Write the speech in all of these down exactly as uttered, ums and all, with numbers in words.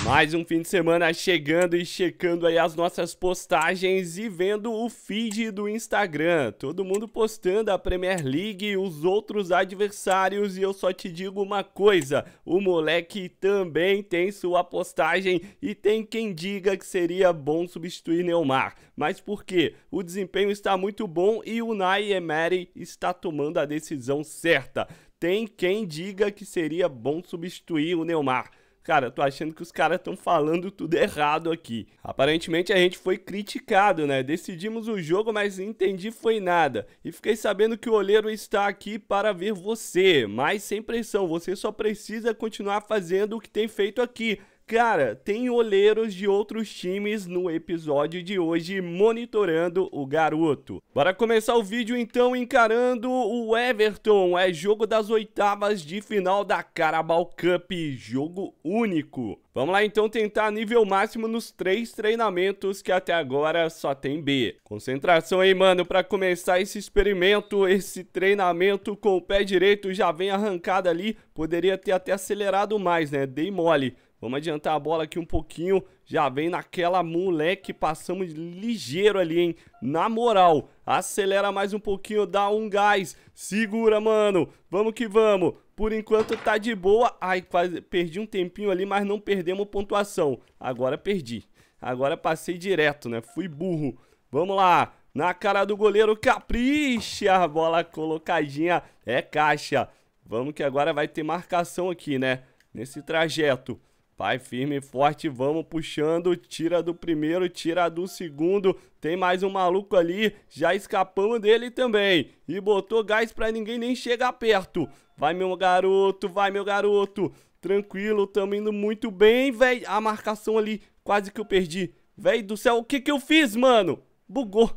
Mais um fim de semana chegando e checando aí as nossas postagens e vendo o feed do Instagram. Todo mundo postando a Premier League, os outros adversários, e eu só te digo uma coisa: o moleque também tem sua postagem e tem quem diga que seria bom substituir Neymar. Mas por quê? O desempenho está muito bom e o Unai Emery está tomando a decisão certa. Tem quem diga que seria bom substituir o Neymar. Cara, eu tô achando que os caras estão falando tudo errado aqui. Aparentemente a gente foi criticado, né? Decidimos o jogo, mas entendi foi nada. E fiquei sabendo que o olheiro está aqui para ver você, mas sem pressão. Você só precisa continuar fazendo o que tem feito aqui. Cara, tem olheiros de outros times no episódio de hoje monitorando o garoto. Bora começar o vídeo então encarando o Everton. É jogo das oitavas de final da Carabao Cup, jogo único. Vamos lá então tentar nível máximo nos três treinamentos que até agora só tem B. Concentração aí, mano, pra começar esse experimento, esse treinamento com o pé direito já vem arrancado ali. Poderia ter até acelerado mais, né? Dei mole. Vamos adiantar a bola aqui um pouquinho. Já vem naquela, moleque. Passamos ligeiro ali, hein? Na moral. Acelera mais um pouquinho. Dá um gás. Segura, mano. Vamos que vamos. Por enquanto tá de boa. Ai, quase perdi um tempinho ali, mas não perdemos pontuação. Agora perdi. Agora passei direto, né? Fui burro. Vamos lá. Na cara do goleiro. Capricha. A bola colocadinha. É caixa. Vamos que agora vai ter marcação aqui, né? Nesse trajeto. Vai firme e forte, vamos puxando, tira do primeiro, tira do segundo, tem mais um maluco ali, já escapamos dele também, e botou gás pra ninguém nem chegar perto. Vai meu garoto, vai meu garoto, tranquilo, tamo indo muito bem, velho. A marcação ali, quase que eu perdi, velho do céu, o que que eu fiz, mano? Bugou,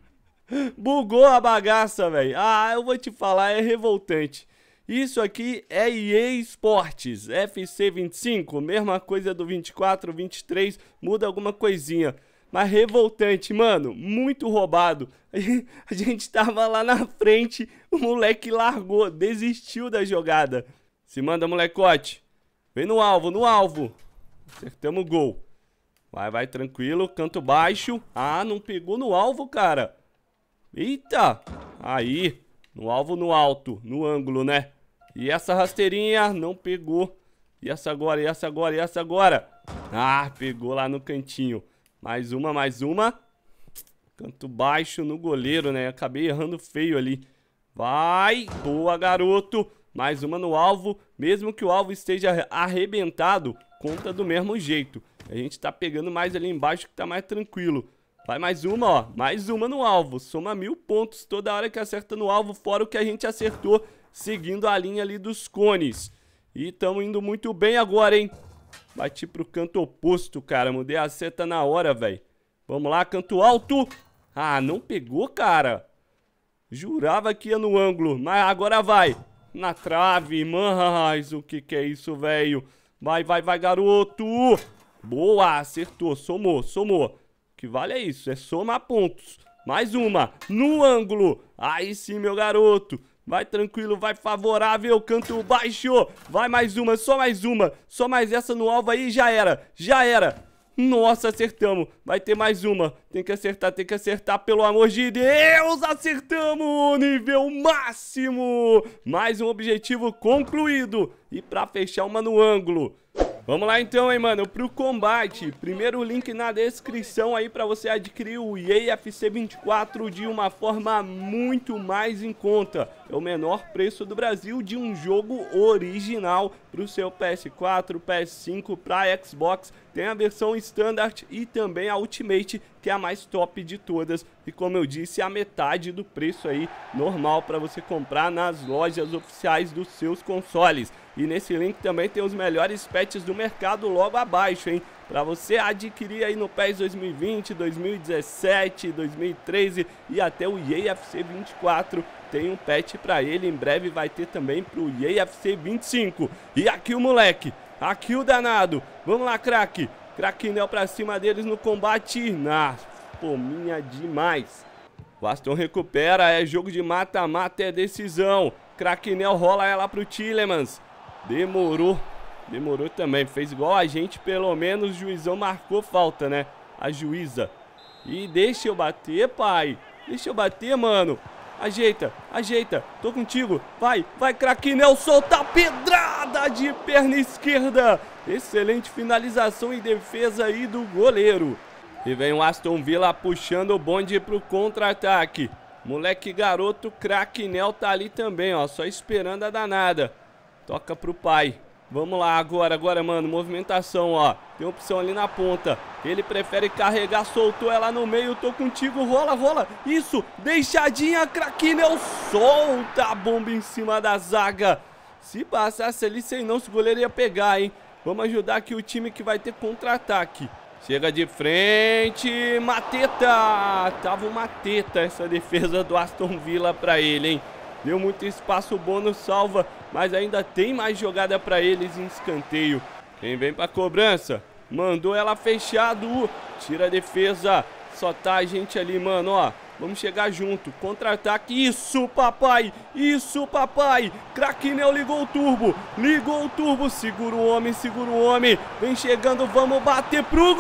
bugou a bagaça, velho. Ah, eu vou te falar, é revoltante. Isso aqui é E A Sports, F C vinte e cinco, mesma coisa do vinte e quatro, vinte e três, muda alguma coisinha. Mas revoltante, mano, muito roubado. A gente tava lá na frente, o moleque largou, desistiu da jogada. Se manda, molecote. Vem no alvo, no alvo. Acertamos o gol. Vai, vai, tranquilo, canto baixo. Ah, não pegou no alvo, cara. Eita, aí, no alvo no alto, no ângulo, né? E essa rasteirinha não pegou. E essa agora, e essa agora, e essa agora. Ah, pegou lá no cantinho. Mais uma, mais uma. Canto baixo no goleiro, né? Acabei errando feio ali. Vai. Boa, garoto. Mais uma no alvo. Mesmo que o alvo esteja arrebentado, conta do mesmo jeito. A gente tá pegando mais ali embaixo que tá mais tranquilo. Vai mais uma, ó. Mais uma no alvo. Soma mil pontos toda hora que acerta no alvo, fora o que a gente acertou seguindo a linha ali dos cones. E estamos indo muito bem agora, hein? Bati pro canto oposto, cara. Mudei a seta na hora, velho. Vamos lá, canto alto. Ah, não pegou, cara. Jurava que ia no ângulo, mas agora vai. Na trave, mas o que que é isso, velho? Vai, vai, vai, garoto. Boa, acertou, somou, somou. O que vale é isso, é somar pontos. Mais uma, no ângulo. Aí sim, meu garoto. Vai tranquilo, vai favorável, canto baixo. Vai mais uma, só mais uma. Só mais essa no alvo aí, já era, já era. Nossa, acertamos. Vai ter mais uma. Tem que acertar, tem que acertar, pelo amor de Deus. Acertamos, nível máximo. Mais um objetivo concluído. E pra fechar, uma no ângulo. Vamos lá então, hein, mano, pro combate. Primeiro link na descrição aí pra você adquirir o E A F C vinte e quatro de uma forma muito mais em conta. É o menor preço do Brasil de um jogo original pro seu P S quatro, P S cinco, pra Xbox. Tem a versão Standard e também a Ultimate, que é a mais top de todas. E como eu disse, a metade do preço aí normal para você comprar nas lojas oficiais dos seus consoles. E nesse link também tem os melhores patches do mercado logo abaixo, hein? Para você adquirir aí no P E S dois mil e vinte, dois mil e dezessete, dois mil e treze e até o E A F C vinte e quatro. Tem um patch para ele, em breve vai ter também pro E A F C vinte e cinco. E aqui o moleque, aqui o danado. Vamos lá, craque. Craquinel pra cima deles no combate. Na pominha demais. O Aston recupera, é jogo de mata-mata, é decisão. Craquinel rola ela pro Tielemans. Demorou. Demorou também, fez igual a gente, pelo menos o juizão marcou falta, né? A juíza. E deixa eu bater, pai. Deixa eu bater, mano. Ajeita, ajeita, tô contigo. Vai, vai, Craquinel, solta a pedrada de perna esquerda. Excelente finalização e defesa aí do goleiro. E vem o Aston Villa puxando o bonde pro contra-ataque. Moleque garoto, Craquinel tá ali também, ó, só esperando a danada. Toca pro pai. Vamos lá agora, agora, mano, movimentação, ó. Tem opção ali na ponta. Ele prefere carregar, soltou ela no meio. Tô contigo, rola, rola. Isso, deixadinha, Craquinel. Solta a bomba em cima da zaga. Se passasse ali, sei não, se o goleiro ia pegar, hein. Vamos ajudar aqui o time que vai ter contra-ataque. Chega de frente, Mateta. Tava uma teta essa defesa do Aston Villa pra ele, hein. Deu muito espaço, o bônus salva, mas ainda tem mais jogada pra eles em escanteio. Quem vem pra cobrança? Mandou ela fechado. Tira a defesa. Só tá a gente ali, mano, ó. Vamos chegar junto. Contra-ataque. Isso, papai. Isso, papai. Craquinel ligou o turbo. Ligou o turbo. Segura o homem, segura o homem. Vem chegando, vamos bater pro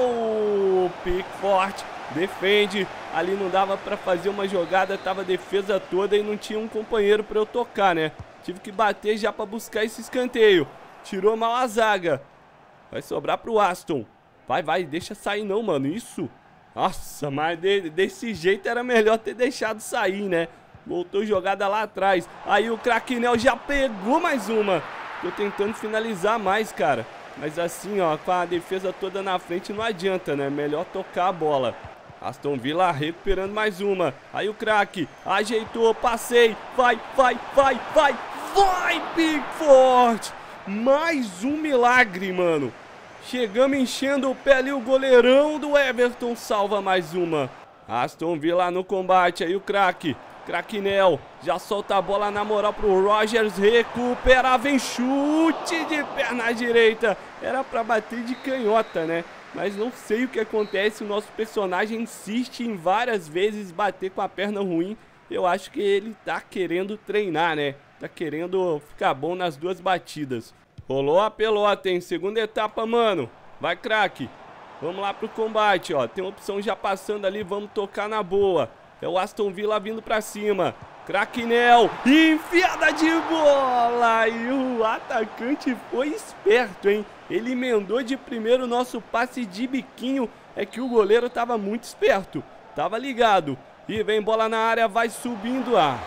gol. Pickford defende. Ali não dava pra fazer uma jogada. Tava a defesa toda e não tinha um companheiro pra eu tocar, né? Tive que bater já pra buscar esse escanteio. Tirou mal a zaga. Vai sobrar pro Aston. Vai, vai, deixa sair não, mano. Isso. Nossa, mas de, desse jeito era melhor ter deixado sair, né? Voltou jogada lá atrás. Aí o Craquinel já pegou mais uma. Tô tentando finalizar mais, cara. Mas assim, ó, com a defesa toda na frente não adianta, né? Melhor tocar a bola. Aston Villa recuperando mais uma. Aí o craque ajeitou, passei. Vai, vai, vai, vai. Vai, Pickford! Mais um milagre, mano. Chegamos enchendo o pé ali, o goleirão do Everton salva mais uma. Aston Villa no combate, aí o craque. Craquinel já solta a bola na moral pro Rogers, recupera, vem chute de perna direita. Era pra bater de canhota, né? Mas não sei o que acontece, o nosso personagem insiste em várias vezes bater com a perna ruim. Eu acho que ele tá querendo treinar, né? Tá querendo ficar bom nas duas batidas. Rolou a pelota, hein? Segunda etapa, mano. Vai, craque. Vamos lá pro combate, ó. Tem uma opção já passando ali, vamos tocar na boa. É o Aston Villa vindo pra cima. Craquinel, enfiada de bola. E o atacante foi esperto, hein? Ele emendou de primeiro o nosso passe de biquinho. É que o goleiro tava muito esperto. Tava ligado. E vem bola na área, vai subindo. Ah,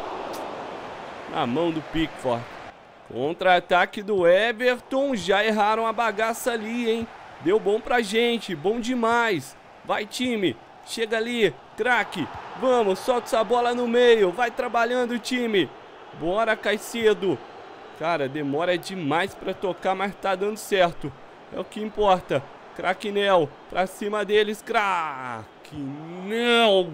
na mão do Pickford. Contra-ataque do Everton. Já erraram a bagaça ali, hein? Deu bom pra gente, bom demais. Vai, time. Chega ali, craque. Vamos, solta essa bola no meio. Vai trabalhando, time. Bora, Caicedo. Cara, demora demais pra tocar, mas tá dando certo. É o que importa. Craquinel, pra cima deles. Craquinel.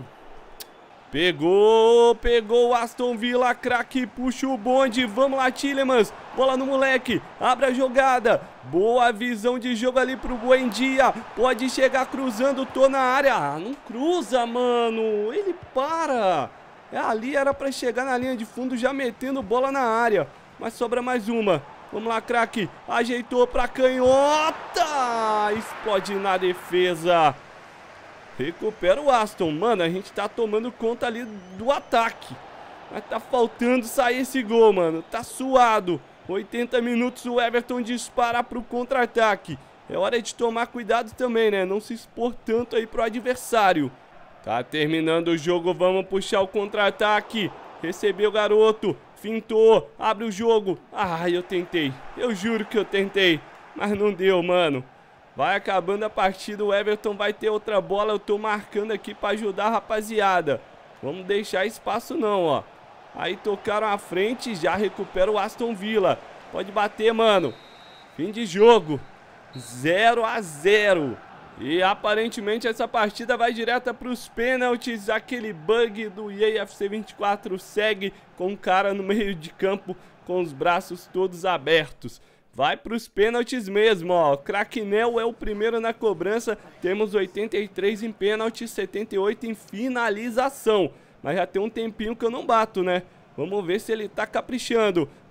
Pegou, pegou o Aston Villa, craque, puxa o bonde, vamos lá, Tielemans, bola no moleque, abre a jogada, boa visão de jogo ali pro Buendia, pode chegar cruzando, tô na área, ah, não cruza, mano, ele para, é, ali era pra chegar na linha de fundo já metendo bola na área, mas sobra mais uma, vamos lá, craque, ajeitou pra canhota, explode na defesa. Recupera o Aston, mano, a gente tá tomando conta ali do ataque. Mas tá faltando sair esse gol, mano, tá suado. oitenta minutos, o Everton dispara pro contra-ataque. É hora de tomar cuidado também, né, não se expor tanto aí pro adversário. Tá terminando o jogo, vamos puxar o contra-ataque. Recebeu o garoto, fintou, abre o jogo. Ah, eu tentei, eu juro que eu tentei, mas não deu, mano. Vai acabando a partida, o Everton vai ter outra bola, eu tô marcando aqui pra ajudar a rapaziada. Vamos deixar espaço não, ó. Aí tocaram à frente, já recupera o Aston Villa. Pode bater, mano. Fim de jogo. zero a zero. E aparentemente essa partida vai direta pros pênaltis. Aquele bug do E A F C vinte e quatro segue com o cara no meio de campo com os braços todos abertos. Vai para os pênaltis mesmo, ó. Craquinel é o primeiro na cobrança. Temos oitenta e três em pênalti, setenta e oito em finalização. Mas já tem um tempinho que eu não bato, né? Vamos ver se ele tá caprichando.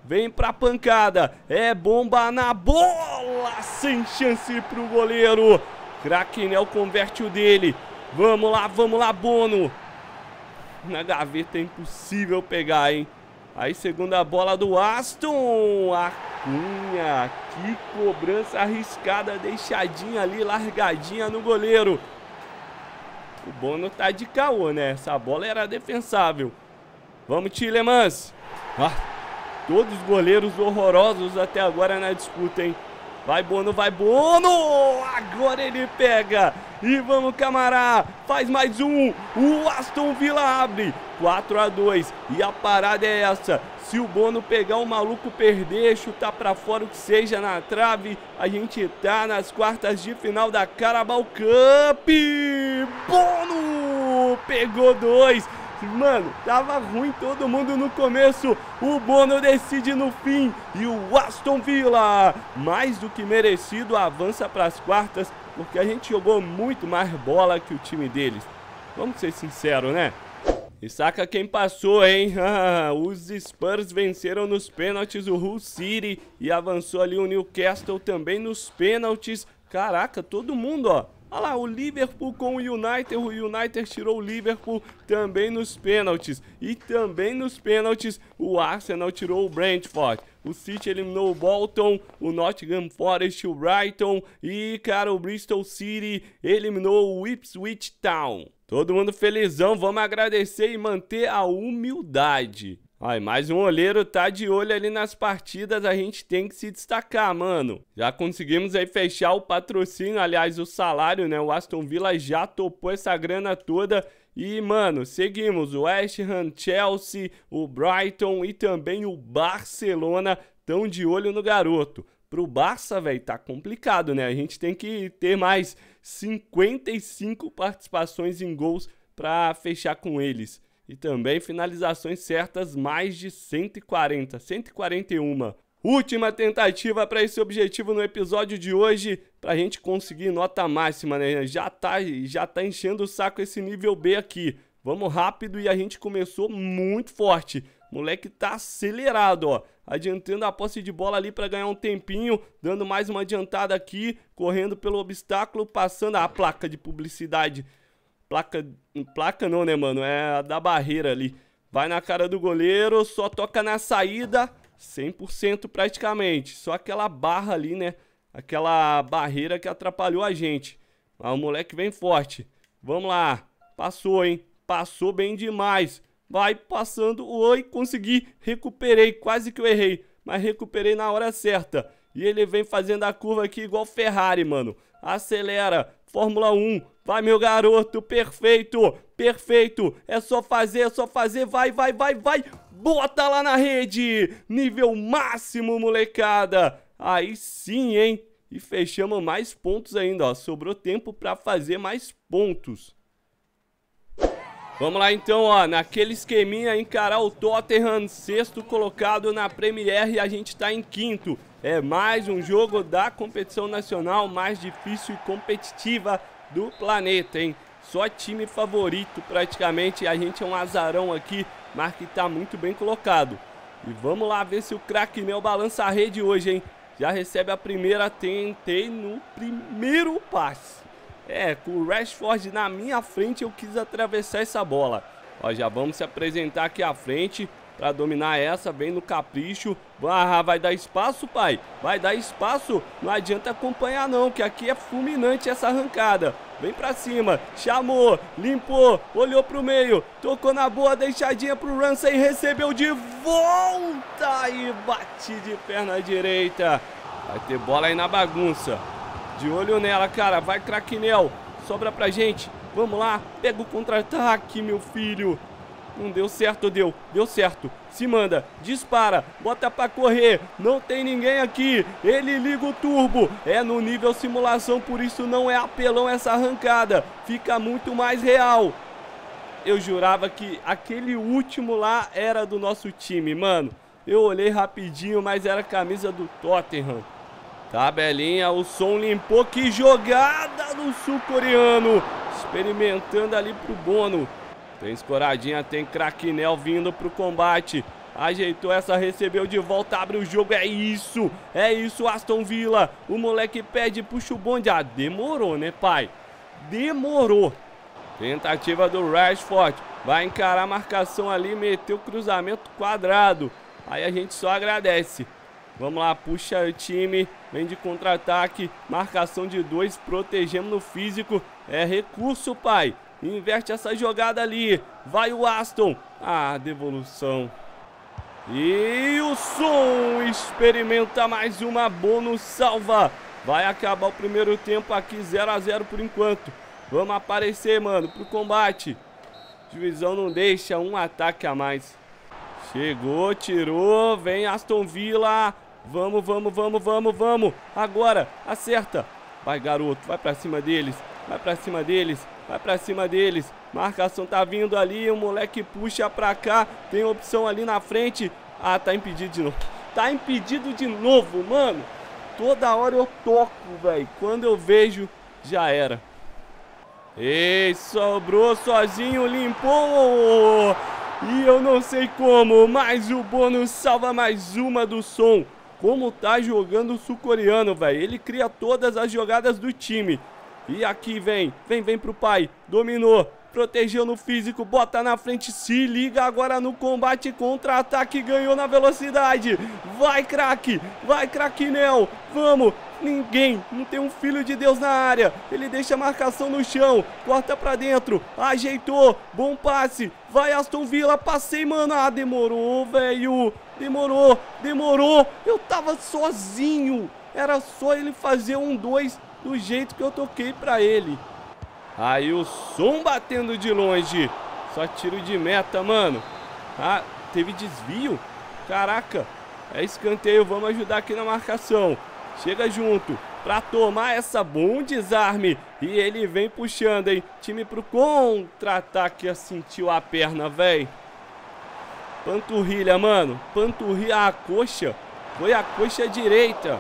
Vem pra pancada. É bomba na bola. Sem chance pro goleiro. Craquinel converte o dele. Vamos lá, vamos lá, Bono. Na gaveta é impossível pegar, hein? Aí, segunda bola do Aston. Acunha. Que cobrança arriscada. Deixadinha ali, largadinha no goleiro. O Bono tá de caô, né? Essa bola era defensável. Vamos, Tielemans. Ah, todos os goleiros horrorosos até agora na disputa, hein? Vai, Bono, vai, Bono! Agora ele pega. E vamos, Camará. Faz mais um. O Aston Villa abre. quatro a dois. E a parada é essa. Se o Bono pegar o maluco, perder, chutar pra fora o que seja na trave, a gente tá nas quartas de final da Carabao Cup. Bono! Pegou dois. Mano, tava ruim todo mundo no começo. O Bono decide no fim. E o Aston Villa, mais do que merecido, avança para as quartas, porque a gente jogou muito mais bola que o time deles. Vamos ser sinceros, né? E saca quem passou, hein? Os Spurs venceram nos pênaltis o Hull City e avançou ali o Newcastle também nos pênaltis. Caraca, todo mundo, ó. Olha lá, o Liverpool com o United, o United tirou o Liverpool também nos pênaltis. E também nos pênaltis o Arsenal tirou o Brentford. O City eliminou o Bolton, o Nottingham Forest, o Brighton e, cara, o Bristol City eliminou o Ipswich Town. Todo mundo felizão, vamos agradecer e manter a humildade. Ai, mais um olheiro tá de olho ali nas partidas, a gente tem que se destacar, mano. Já conseguimos aí fechar o patrocínio, aliás, o salário, né? O Aston Villa já topou essa grana toda. E, mano, seguimos. O West Ham, Chelsea, o Brighton e também o Barcelona estão de olho no garoto. Pro Barça, velho, tá complicado, né? A gente tem que ter mais cinquenta e cinco participações em gols pra fechar com eles. E também finalizações certas, mais de cento e quarenta, cento e quarenta e um. Última tentativa para esse objetivo no episódio de hoje, para a gente conseguir nota máxima, né? Já tá, já tá enchendo o saco esse nível B aqui. Vamos rápido e a gente começou muito forte. Moleque tá acelerado, ó. Adiantando a posse de bola ali para ganhar um tempinho, dando mais uma adiantada aqui, correndo pelo obstáculo, passando a placa de publicidade. Placa, placa não, né, mano? É a da barreira ali. Vai na cara do goleiro, só toca na saída, cem por cento praticamente. Só aquela barra ali, né? Aquela barreira que atrapalhou a gente. Mas o moleque vem forte. Vamos lá. Passou, hein? Passou bem demais. Vai passando. Oi, consegui. Recuperei. Quase que eu errei. Mas recuperei na hora certa. E ele vem fazendo a curva aqui igual Ferrari, mano. Acelera. Fórmula um. Vai, meu garoto. Perfeito. Perfeito. É só fazer, é só fazer. Vai, vai, vai, vai. Bota lá na rede. Nível máximo, molecada. Aí sim, hein? E fechamos mais pontos ainda, ó. Sobrou tempo pra fazer mais pontos. Vamos lá então, ó, naquele esqueminha, encarar o Tottenham, sexto colocado na Premier, e a gente tá em quinto. É mais um jogo da competição nacional mais difícil e competitiva do planeta, hein? Só time favorito praticamente, a gente é um azarão aqui, mas que tá muito bem colocado. E vamos lá ver se o Craquinel balança a rede hoje, hein? Já recebe a primeira, tentei no primeiro passe. É, com o Rashford na minha frente eu quis atravessar essa bola. Ó, já vamos se apresentar aqui à frente para dominar essa, bem no capricho. Ah, vai dar espaço, pai? Vai dar espaço? Não adianta acompanhar não, que aqui é fulminante essa arrancada. Vem pra cima, chamou, limpou, olhou pro meio, tocou na boa, deixadinha pro Ramsey, recebeu de volta e bate de perna direita. Vai ter bola aí na bagunça. De olho nela, cara. Vai, Craquinel. Sobra pra gente. Vamos lá. Pega o contra-ataque, meu filho. Não deu certo, deu. Deu certo. Se manda. Dispara. Bota pra correr. Não tem ninguém aqui. Ele liga o turbo. É no nível simulação, por isso não é apelão essa arrancada. Fica muito mais real. Eu jurava que aquele último lá era do nosso time, mano. Eu olhei rapidinho, mas era a camisa do Tottenham. Tabelinha, o som limpou, que jogada do sul-coreano, experimentando ali pro Bono. Tem escoradinha, tem Craquinel vindo pro combate. Ajeitou essa, recebeu de volta, abre o jogo, é isso, é isso, Aston Villa. O moleque pede, puxa o bonde, ah, demorou, né, pai? Demorou. Tentativa do Rashford, vai encarar a marcação ali, meteu o cruzamento quadrado. Aí a gente só agradece. Vamos lá, puxa o time, vem de contra-ataque, marcação de dois, protegemos no físico. É recurso, pai. Inverte essa jogada ali, vai o Aston. Ah, devolução. E o Son experimenta mais uma bônus salva. Vai acabar o primeiro tempo aqui, zero a zero por enquanto. Vamos aparecer, mano, pro combate. Juizão não deixa um ataque a mais. Chegou, tirou, vem Aston Villa. Vamos, vamos, vamos, vamos, vamos. Agora, acerta. Vai, garoto, vai pra cima deles. Vai pra cima deles, vai pra cima deles. Marcação tá vindo ali, o moleque puxa pra cá. Tem opção ali na frente. Ah, tá impedido de novo. Tá impedido de novo, mano. Toda hora eu toco, velho. Quando eu vejo, já era. Ei, sobrou sozinho, limpou. E eu não sei como, mas o bônus salva mais uma do Son. Como tá jogando o sul-coreano, velho. Ele cria todas as jogadas do time. E aqui vem, vem, vem pro pai. Dominou, protegeu no físico, bota na frente, se liga agora no combate, contra-ataque, ganhou na velocidade. Vai, craque, vai, craque Nel, vamos. Ninguém, não tem um filho de Deus na área. Ele deixa a marcação no chão, corta pra dentro, ajeitou, bom passe. Vai, Aston Villa, passei, mano. Ah, demorou, velho. Demorou, demorou. Eu tava sozinho. Era só ele fazer um dois do jeito que eu toquei pra ele. Aí o Son batendo de longe. Só tiro de meta, mano. Ah, teve desvio? Caraca. É escanteio, vamos ajudar aqui na marcação. Chega junto pra tomar essa bom desarme. E ele vem puxando, hein. Time pro contra-ataque. Sentiu a perna, velho. Panturrilha, mano. Panturrilha, a coxa. Foi a coxa direita.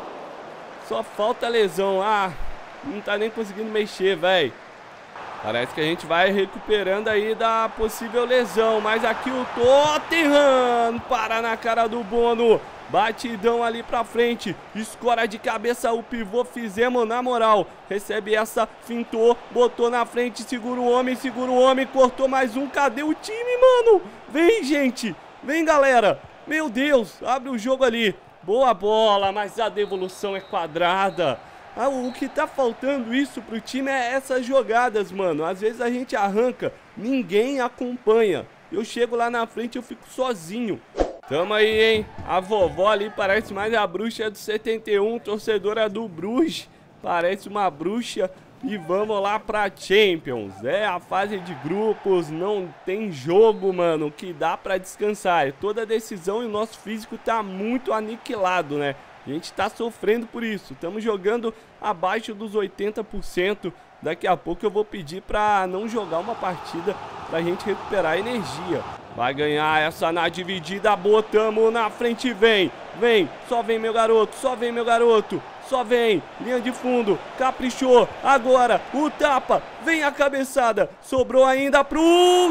Só falta lesão. Ah, não tá nem conseguindo mexer, velho. Parece que a gente vai recuperando aí da possível lesão. Mas aqui o Tottenham para na cara do Bono. Batidão ali pra frente. Escora de cabeça o pivô. Fizemos na moral. Recebe essa, fintou, botou na frente. Segura o homem, segura o homem. Cortou mais um. Cadê o time, mano? Vem, gente. Vem, galera. Meu Deus. Abre o jogo ali. Boa bola, mas a devolução é quadrada. Ah, o que tá faltando isso pro time é essas jogadas, mano. Às vezes a gente arranca, ninguém acompanha. Eu chego lá na frente, eu fico sozinho. Tamo aí, hein? A vovó ali parece mais a bruxa do setenta e um, torcedora do Bruges. Parece uma bruxa. E vamos lá pra Champions. É a fase de grupos, não tem jogo, mano, que dá pra descansar. É toda decisão e o nosso físico tá muito aniquilado, né? A gente tá sofrendo por isso. Estamos jogando abaixo dos oitenta por cento. Daqui a pouco eu vou pedir pra não jogar uma partida pra gente recuperar energia. Vai ganhar essa na dividida. Botamos na frente, vem. Vem, só vem meu garoto, só vem meu garoto. Só vem, linha de fundo, caprichou, agora o tapa, vem a cabeçada, sobrou ainda pro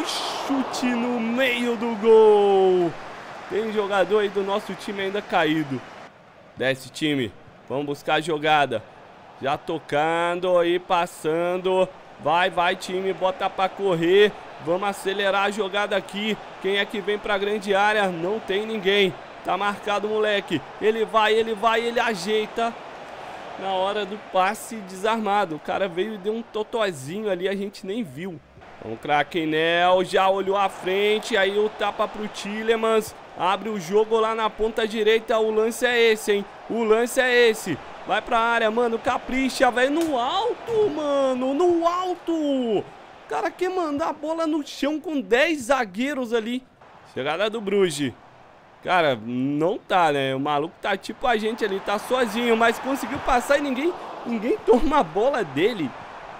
chute no meio do gol. Tem jogador aí do nosso time ainda caído. Desce, time, vamos buscar a jogada. Já tocando aí, passando, vai, vai, time, bota pra correr. Vamos acelerar a jogada aqui. Quem é que vem pra grande área? Não tem ninguém, tá marcado o moleque. Ele vai, ele vai, ele ajeita. Na hora do passe desarmado. O cara veio e deu um totozinho ali, a gente nem viu. Então o craque Nel já olhou à frente. Aí o tapa pro Tielemans. Abre o jogo lá na ponta direita. O lance é esse, hein? O lance é esse. Vai pra área, mano. Capricha, velho. No alto, mano. No alto. O cara quer mandar a bola no chão com dez zagueiros ali. Chegada do Bruges. Cara, não tá, né? O maluco tá tipo a gente ali, tá sozinho, mas conseguiu passar e ninguém, ninguém toma a bola dele.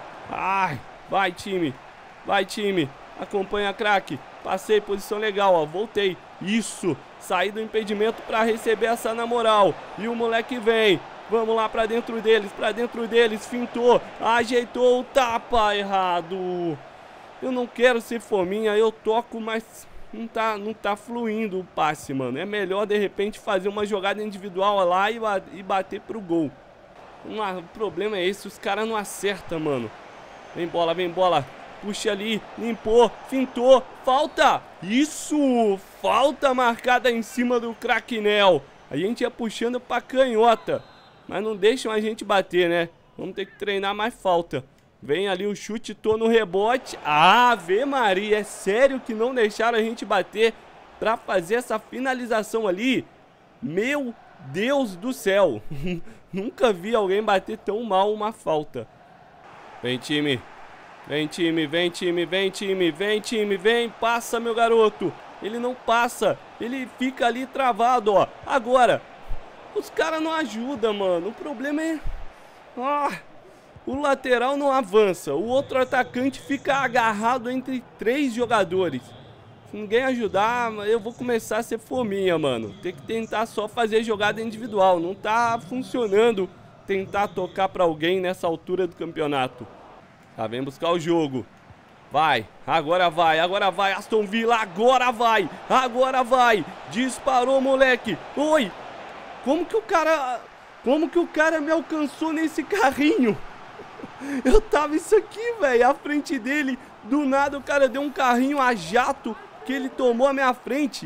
Ai, vai, time. Vai, time. Acompanha, craque. Passei, posição legal, ó. Voltei. Isso. Saí do impedimento pra receber essa na moral. E o moleque vem. Vamos lá pra dentro deles, pra dentro deles. Fintou. Ajeitou o tapa errado. Eu não quero ser fominha, eu toco, mas não tá, não tá fluindo o passe, mano. É melhor, de repente, fazer uma jogada individual lá e, e bater pro gol. Uma, o problema é esse, os caras não acertam, mano. Vem bola, vem bola. Puxa ali, limpou, fintou, falta. Isso, falta marcada em cima do Craquinel. A gente ia puxando pra canhota, mas não deixam a gente bater, né? Vamos ter que treinar mais falta. Vem ali o chute, tô no rebote. Ave Maria, é sério que não deixaram a gente bater pra fazer essa finalização ali? Meu Deus do céu. Nunca vi alguém bater tão mal uma falta. Vem, time. Vem, time, vem, time, vem, time, vem, time, vem. Passa, meu garoto. Ele não passa. Ele fica ali travado, ó. Agora. Os caras não ajudam, mano. O problema é... Ah... O lateral não avança, o outro atacante fica agarrado entre três jogadores. Se ninguém ajudar, eu vou começar a ser fominha, mano. Tem que tentar só fazer jogada individual. Não tá funcionando tentar tocar pra alguém nessa altura do campeonato. Tá, vem buscar o jogo. Vai, agora vai, agora vai, Aston Villa, agora vai, agora vai. Disparou, moleque. Oi, como que o cara... Como que o cara me alcançou nesse carrinho? Eu tava isso aqui, velho, à frente dele. Do nada o cara deu um carrinho a jato que ele tomou à minha frente.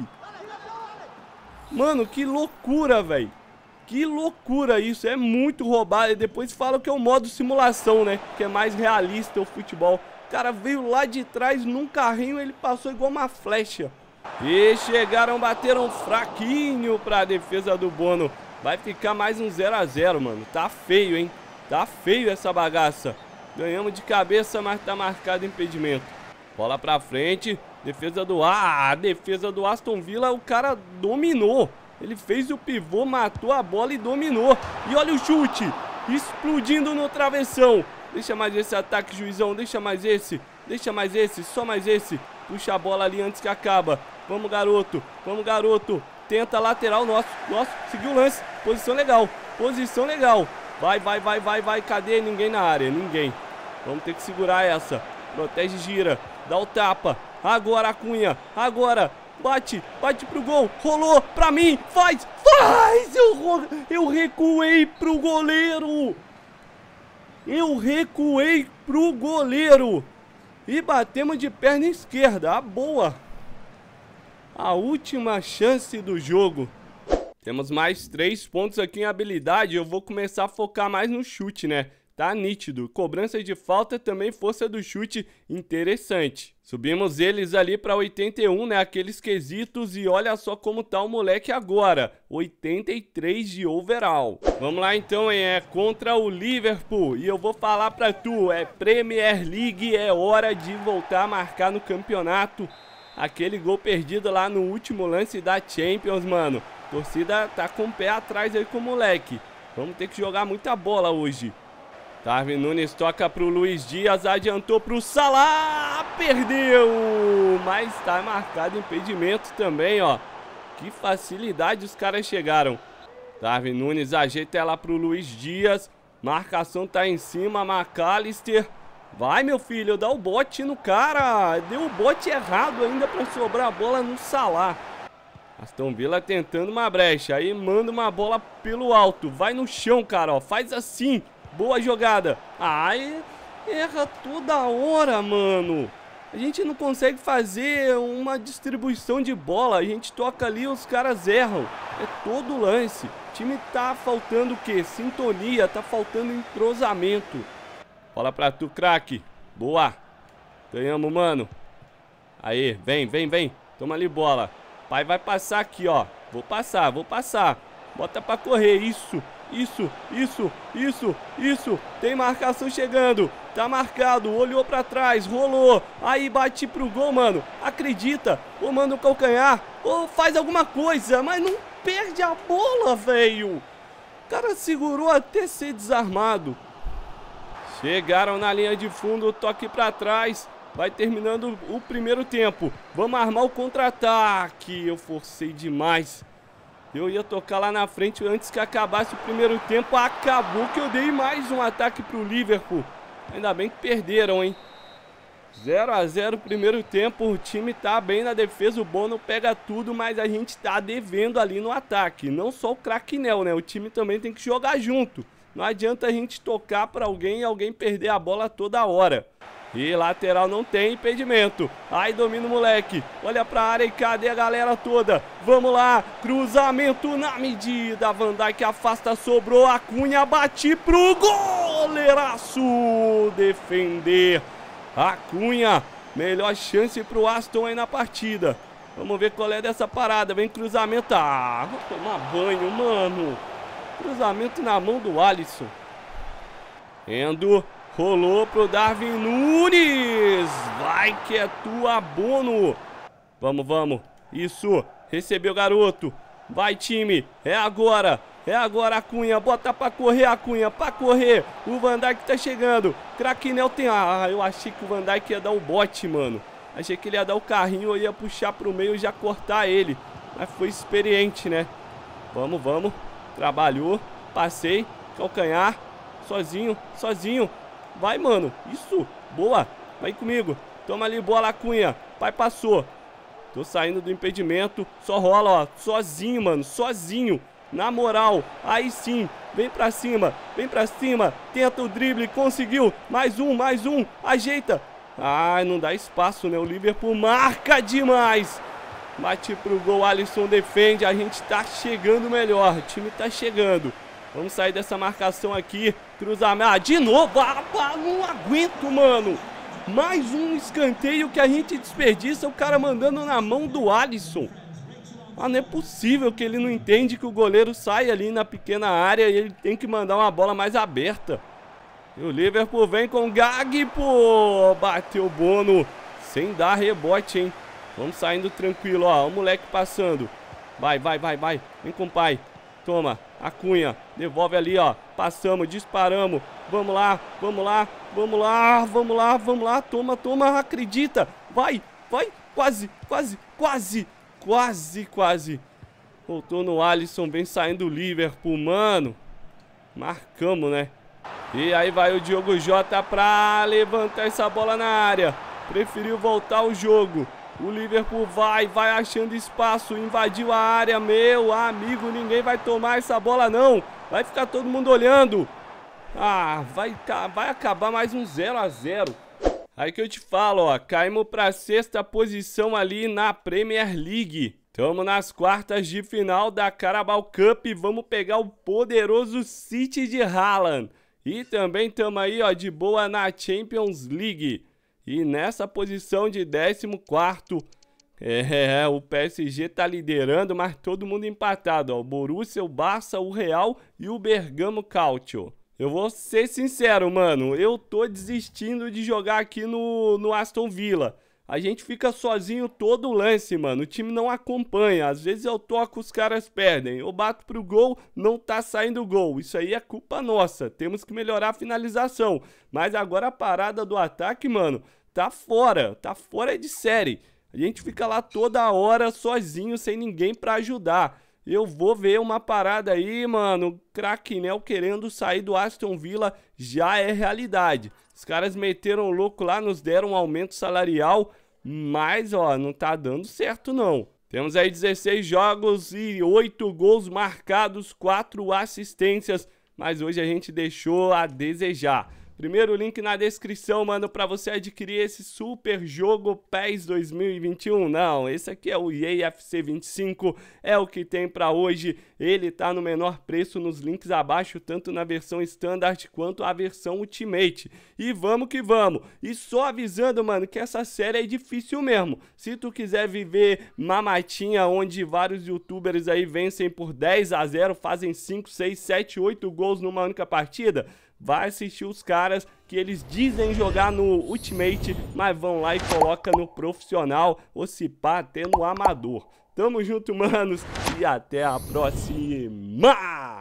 Mano, que loucura, velho. Que loucura isso, é muito roubado. E depois falam que é o modo simulação, né? Que é mais realista o futebol. O cara veio lá de trás num carrinho, ele passou igual uma flecha. E chegaram, bateram fraquinho pra defesa do Bono. Vai ficar mais um zero a zero, mano. Tá feio, hein? Tá feio essa bagaça. Ganhamos de cabeça, mas tá marcado impedimento. Bola pra frente. Defesa do... Ah, a defesa do Aston Villa, o cara dominou. Ele fez o pivô, matou a bola e dominou. E olha o chute. Explodindo no travessão. Deixa mais esse ataque, juizão. Deixa mais esse. Deixa mais esse. Só mais esse. Puxa a bola ali antes que acaba. Vamos, garoto. Vamos, garoto. Tenta lateral. Nossa, nossa. Seguiu o lance. Posição legal. Posição legal. Vai, vai, vai, vai, vai. Cadê? Ninguém na área. Ninguém. Vamos ter que segurar essa. Protege, gira. Dá o tapa. Agora a Cunha. Agora. Bate. Bate pro gol. Rolou pra mim. Faz. Faz. Eu, eu recuei pro goleiro. Eu recuei pro goleiro. E batemos de perna esquerda. A boa. A última chance do jogo. Temos mais três pontos aqui em habilidade. Eu vou começar a focar mais no chute, né? Tá nítido. Cobrança de falta também, força do chute, interessante. Subimos eles ali para oitenta e um, né? Aqueles quesitos. E olha só como tá o moleque agora. oitenta e três de overall. Vamos lá então, hein? É contra o Liverpool. E eu vou falar pra tu. É Premier League. É hora de voltar a marcar no campeonato. Aquele gol perdido lá no último lance da Champions, mano. A torcida tá com o pé atrás aí com o moleque. Vamos ter que jogar muita bola hoje. Darwin Núñez toca pro Luiz Dias, adiantou pro Salah, perdeu, mas tá marcado impedimento também, ó. Que facilidade os caras chegaram. Darwin Núñez ajeita ela pro Luiz Dias, marcação tá em cima, McAllister. Vai, meu filho, dá o bote no cara, deu o bote errado ainda pra sobrar a bola no Salah. Aston Villa tentando uma brecha, aí manda uma bola pelo alto, vai no chão, cara, ó, faz assim. Boa jogada. Ai, erra toda hora, mano. A gente não consegue fazer uma distribuição de bola. A gente toca ali, os caras erram. É todo lance. O time tá faltando o quê? Sintonia, tá faltando entrosamento. Bola pra tu, craque. Boa. Ganhamos, mano. Aí, vem, vem, vem. Toma ali bola. Pai vai passar aqui, ó. Vou passar, vou passar. Bota pra correr, isso. Isso, isso, isso, isso. Tem marcação chegando. Tá marcado, olhou pra trás, rolou. Aí bate pro gol, mano. Acredita, ou manda o calcanhar, ou faz alguma coisa, mas não perde a bola, velho. O cara segurou até ser desarmado. Chegaram na linha de fundo, toque pra trás. Vai terminando o primeiro tempo. Vamos armar o contra-ataque. Eu forcei demais. Eu ia tocar lá na frente antes que acabasse o primeiro tempo. Acabou que eu dei mais um ataque pro Liverpool. Ainda bem que perderam, hein? zero a zero primeiro tempo, o time tá bem na defesa, o Bono pega tudo, mas a gente tá devendo ali no ataque. Não só o Craquinel, né? O time também tem que jogar junto. Não adianta a gente tocar pra alguém e alguém perder a bola toda hora. E lateral não tem impedimento. Aí domina o moleque. Olha pra área e cadê a galera toda? Vamos lá. Cruzamento na medida. Van Dijk afasta, sobrou. A Cunha bate pro goleiraço. Defender. A Cunha. Melhor chance pro Aston aí na partida. Vamos ver qual é dessa parada. Vem cruzamento. Ah, vou tomar banho, mano. Cruzamento na mão do Alisson. Endo. Rolou pro Darwin Nunes. Vai que é tua, Bono. Vamos, vamos. Isso. Recebeu o garoto. Vai, time. É agora. É agora a Cunha. Bota pra correr a Cunha. Pra correr. O Van Dijk tá chegando. Craquinel tem... Ah, eu achei que o Van Dijk ia dar o bote, mano. Achei que ele ia dar o carrinho. Eu ia puxar pro meio e já cortar ele. Mas foi experiente, né? Vamos, vamos. Trabalhou. Passei. Calcanhar. Sozinho. Sozinho. Vai, mano. Isso. Boa. Vai comigo. Toma ali, bola, Cunha. Pai passou. Tô saindo do impedimento. Só rola, ó. Sozinho, mano. Sozinho. Na moral. Aí sim. Vem pra cima. Vem pra cima. Tenta o drible. Conseguiu. Mais um, mais um. Ajeita. Ai, não dá espaço, né? O Liverpool marca demais. Bate pro gol. Alisson defende. A gente tá chegando melhor. O time tá chegando. Vamos sair dessa marcação aqui. Cruzamento. Ah, de novo. Ah, não aguento, mano. Mais um escanteio que a gente desperdiça. O cara mandando na mão do Alisson. Ah, não é possível que ele não entende que o goleiro sai ali na pequena área e ele tem que mandar uma bola mais aberta. E o Liverpool vem com Gakpo. Bateu o Bono. Sem dar rebote, hein. Vamos saindo tranquilo, ó. O moleque passando. Vai, vai, vai, vai. Vem com o pai. Toma. A Cunha, devolve ali, ó. Passamos, disparamos. Vamos lá, vamos lá, vamos lá, vamos lá, vamos lá. Toma, toma, acredita. Vai, vai, quase, quase, quase, quase, quase. Voltou no Alisson, vem saindo o Liverpool, mano. Marcamos, né? E aí vai o Diogo Jota pra levantar essa bola na área. Preferiu voltar o jogo. O Liverpool vai, vai achando espaço, invadiu a área, meu amigo, ninguém vai tomar essa bola não. Vai ficar todo mundo olhando. Ah, vai, vai acabar mais um zero a zero. Aí que eu te falo, ó, caímos pra sexta posição ali na Premier League. Tamo nas quartas de final da Carabao Cup e vamos pegar o poderoso City de Haaland. E também tamo aí, ó, de boa na Champions League. E nessa posição de décimo quarto, é, o P S G tá liderando, mas todo mundo empatado, ó. O Borussia, o Barça, o Real e o Bergamo Calcio. Eu vou ser sincero, mano, eu tô desistindo de jogar aqui no, no Aston Villa. A gente fica sozinho todo o lance, mano. O time não acompanha. Às vezes eu toco, os caras perdem. Eu bato pro gol, não tá saindo gol. Isso aí é culpa nossa. Temos que melhorar a finalização. Mas agora a parada do ataque, mano, tá fora. Tá fora de série. A gente fica lá toda hora sozinho, sem ninguém pra ajudar. Eu vou ver uma parada aí, mano. O Craquinel querendo sair do Aston Villa já é realidade. Os caras meteram o louco lá, nos deram um aumento salarial, mas, ó, não tá dando certo, não. Temos aí dezesseis jogos e oito gols marcados, quatro assistências, mas hoje a gente deixou a desejar. Primeiro link na descrição, mano, pra você adquirir esse super jogo P E S dois mil e vinte e um. Não, esse aqui é o E A F C vinte e cinco, é o que tem pra hoje. Ele tá no menor preço nos links abaixo, tanto na versão Standard quanto a versão Ultimate. E vamos que vamos. E só avisando, mano, que essa série é difícil mesmo. Se tu quiser viver mamatinha, onde vários youtubers aí vencem por dez a zero, fazem cinco, seis, sete, oito gols numa única partida, vai assistir os caras que eles dizem jogar no Ultimate, mas vão lá e coloca no profissional, ou se pá, até no amador. Tamo junto, manos, e até a próxima!